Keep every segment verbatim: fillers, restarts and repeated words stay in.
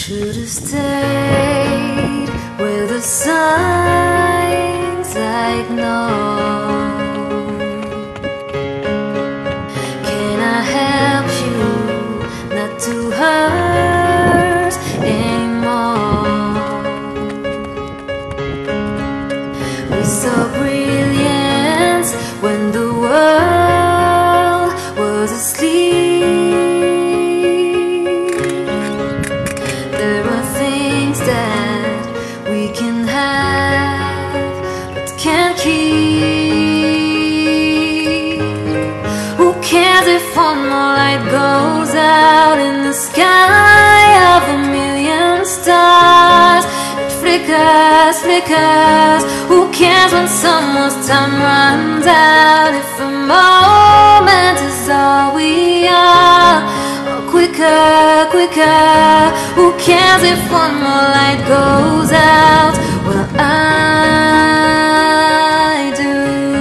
Should've stayed with the signs I ignored. Can I help you not to hurt anymore? We saw brilliance when the world was asleep. There are things that we can have but can't keep. Who cares if one more light goes out in the sky of a million stars? It flickers, flickers. Who cares when someone's time runs out? If a moment is all we are, or quicker, quicker. Who cares if one more light goes out? Well, I do.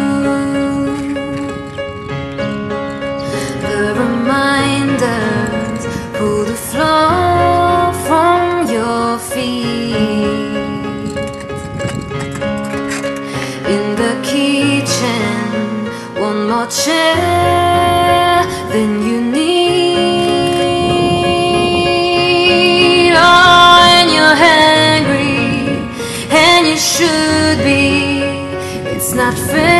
The reminders pull the floor from your feet. In the kitchen, one more chair than you need. Oh, and you're hungry, and you should be. It's not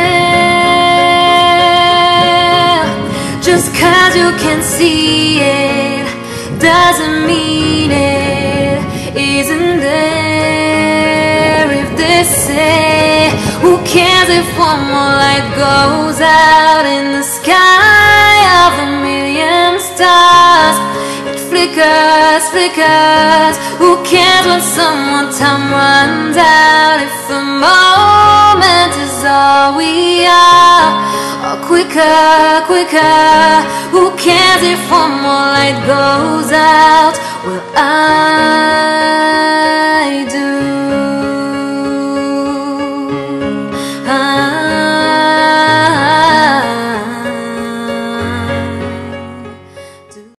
fair. Just 'cause you can see it doesn't mean it isn't there. If they say, who cares if one more light goes out in the sky of a million stars? It flickers, flickers. Who cares when someone time runs out? If a moment is all we are, or quicker, quicker. Who cares if one more light goes out? Well, I